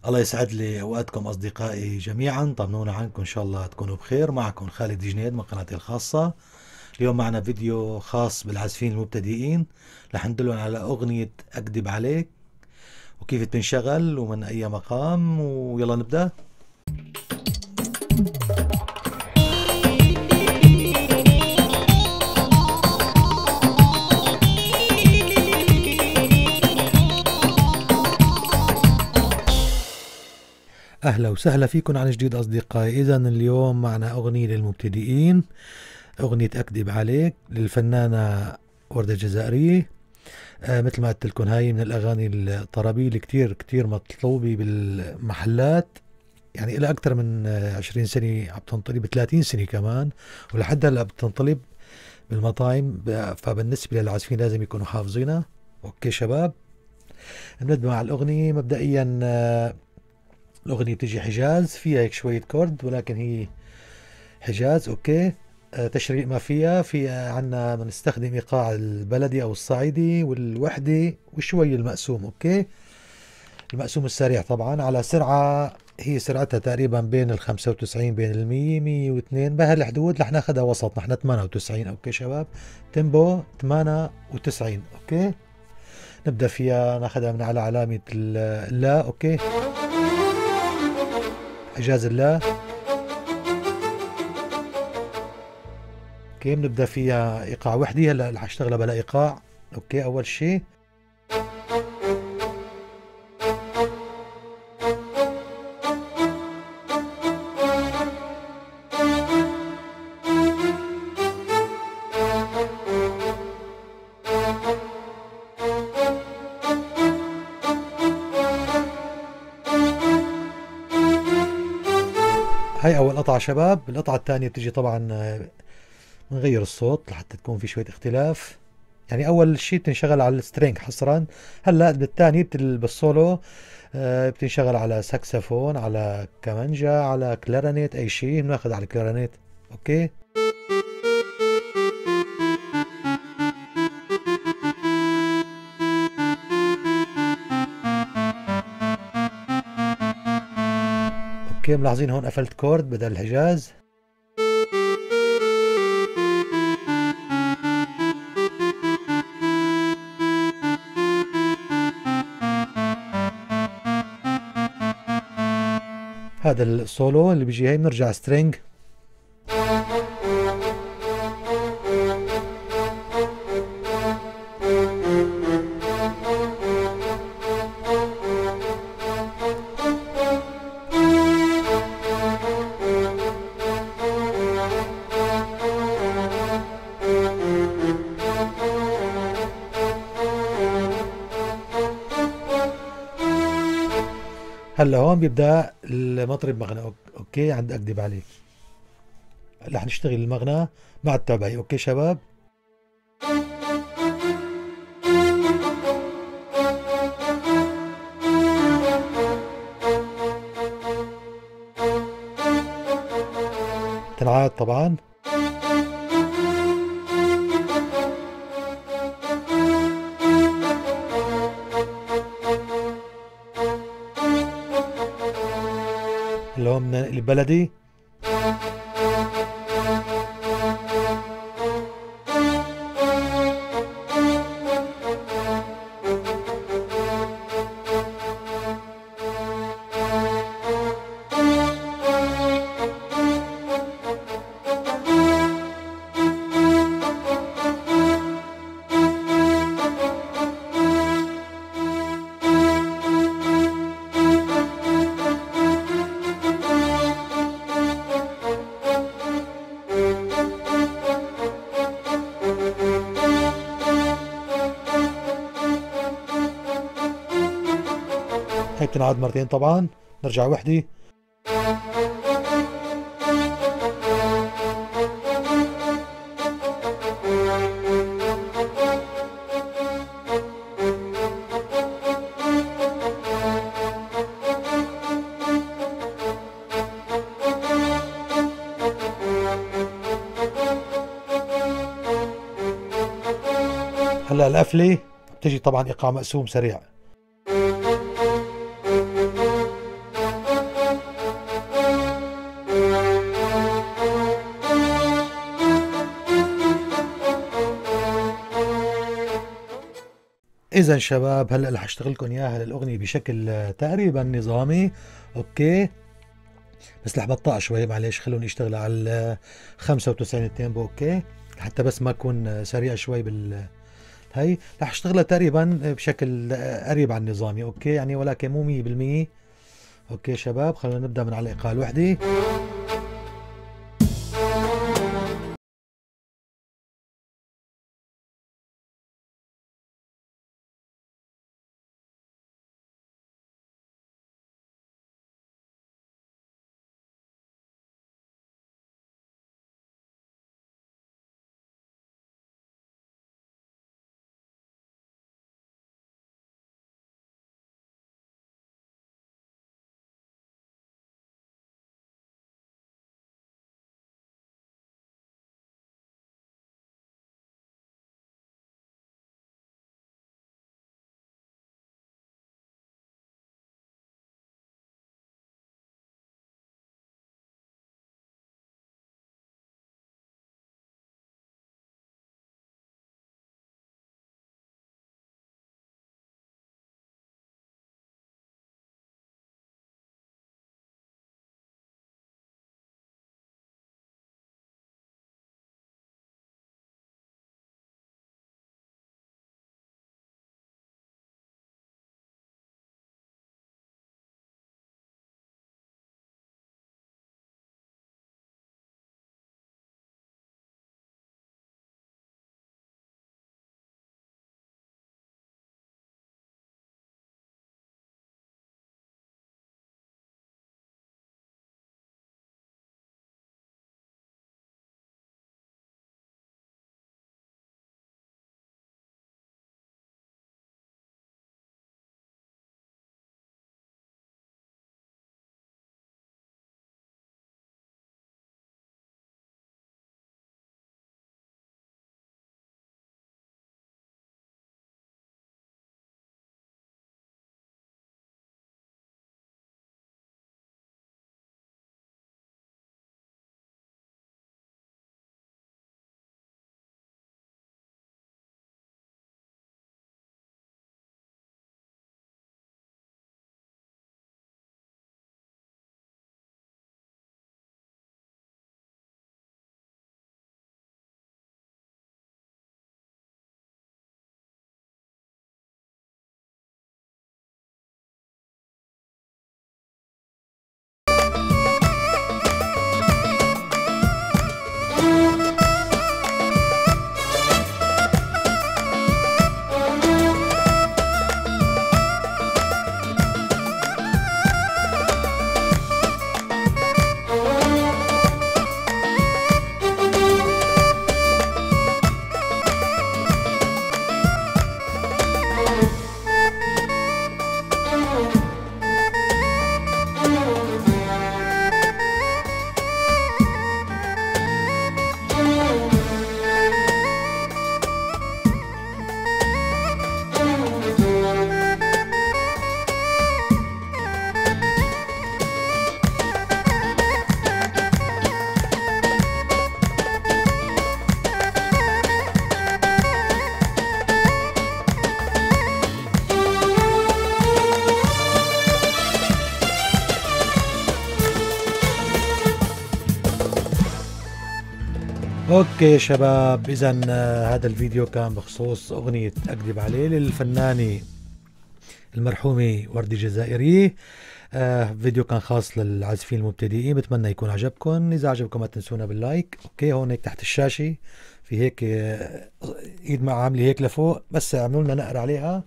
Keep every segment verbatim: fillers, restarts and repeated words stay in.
الله يسعد لي اوقاتكم اصدقائي جميعا، طمنونا عنكم، ان شاء الله تكونوا بخير. معكم خالد جنيد من قناتي الخاصة. اليوم معنا فيديو خاص بالعازفين المبتدئين، رح ندلهم على اغنية اكذب عليك وكيف بتنشغل ومن اي مقام، ويلا نبدأ. أهلا وسهلا فيكم عن جديد أصدقائي. إذا اليوم معنا أغنية للمبتدئين، أغنية أكذب عليك للفنانة وردة الجزائرية. آه مثل ما قلت لكم، هاي من الأغاني الطربية اللي كتير كتير مطلوبة بالمحلات، يعني إلى أكثر من عشرين سنة عم تنطلب، ثلاثين سنة كمان، ولحد هلا بتنطلب بالمطاعم. فبالنسبة للعازفين لازم يكونوا حافظينها. أوكي شباب، نبدأ مع الأغنية. مبدئيا آه الأغنية بتجي حجاز، فيها هيك شوية كورد، ولكن هي حجاز. أوكي. آه تشريق ما فيها فيها عنا بنستخدم إيقاع البلدي أو الصعيدي والوحدة وشوي المقسوم. أوكي، المقسوم السريع طبعا على سرعة، هي سرعتها تقريبا بين ال خمسة وتسعين بين المية مية واثنين بهالحدود. رح ناخذها وسط، نحن ثمانية وتسعين. أوكي شباب، تيمبو ثمانية وتسعين. أوكي، نبدأ فيها، ناخذها من على علامة اللا. أوكي، حجاز اللا. اوكي، بنبدا فيها ايقاع وحدي. هلا رح اشتغلها بلا ايقاع. اوكي، اول شيء هاي اول قطعه شباب. القطعه الثانيه بتجي طبعا بنغير الصوت لحتى تكون في شويه اختلاف. يعني اول شيء بتنشغل على السترينج حصرا. هلا بالثاني بالسولو آه بتنشغل على ساكسفون، على كمانجا، على كلارينيت، اي شيء بناخذ على الكلارينيت. اوكي، اوكي. ملاحظين هون قفلت كورد بدل الحجاز. هذا السولو اللي بيجي هي، بنرجع سترينج. هلا هون بيبدأ المطرب مغنى. اوكي، عند اكذب عليك رح نشتغل المغنى مع التبعي. اوكي شباب، تنعاد طبعا. اللي هو من البلدي. هي بتنعاد مرتين طبعا. نرجع وحدي. هلا القفلة بتجي طبعا ايقاع مقسوم سريع. اذا شباب هلا رح اشتغل لكم اياها للاغنيه بشكل تقريبا نظامي. اوكي بس رح بطأ شوي، معلش خلوني اشتغل على خمسة وتسعين التيمبو. اوكي حتى بس ما اكون سريع شوي بال هي رح اشتغلها تقريبا بشكل قريب على النظامي. اوكي يعني ولكن مو مية بالمية. اوكي شباب خلونا نبدا من على الايقاع الوحده. اوكي يا شباب اذا هذا الفيديو كان بخصوص اغنية اكذب عليه للفنانة المرحومة وردة جزائرية. آه فيديو كان خاص للعازفين المبتدئين، بتمنى يكون عجبكم. اذا عجبكم ما تنسونا باللايك. اوكي هون هيك تحت الشاشة في هيك آه ايد مع عاملة هيك لفوق، بس عملوا لنا نقر عليها.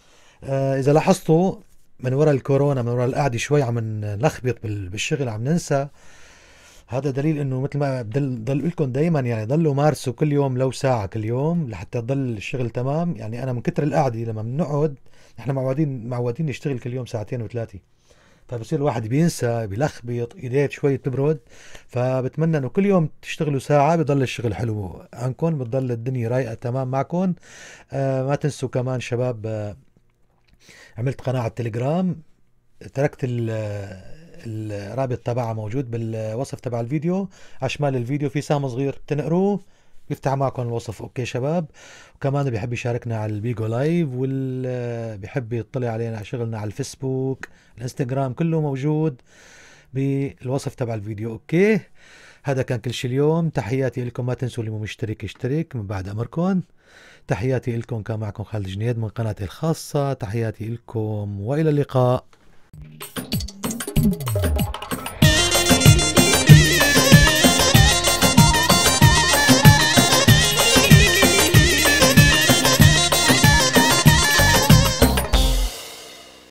آه اذا لاحظتوا من وراء الكورونا من وراء القعدة شوي عم نلخبط بالشغل، عم ننسى. هذا دليل انه مثل ما بدل ضل لكم دائما يعني ضلوا مارسوا كل يوم لو ساعة كل يوم لحتى يضل الشغل تمام. يعني انا من كتر القعدة لما بنقعد نحن معودين معودين نشتغل كل يوم ساعتين وثلاثة، فبصير الواحد بينسى بيلخبط ايديه شوي بتبرد. فبتمنى انه كل يوم تشتغلوا ساعة بضل الشغل حلو عنكم، بتضل الدنيا رايقة تمام معكم. آه ما تنسوا كمان شباب، آه عملت قناة على التليجرام، تركت الرابط تبعها موجود بالوصف تبع الفيديو. على شمال الفيديو في سهم صغير تنقروه بيفتح معكم الوصف. اوكي شباب، وكمان بيحب يشاركنا على البيجو لايف، واللي بيحب يطلع علينا على شغلنا على الفيسبوك الانستغرام كله موجود بالوصف تبع الفيديو. اوكي، هذا كان كل شيء اليوم. تحياتي لكم، ما تنسوا اللي مو مشترك يشترك من بعد امركم. تحياتي لكم، كان معكم خالد جنيد من قناتي الخاصة. تحياتي لكم والى اللقاء.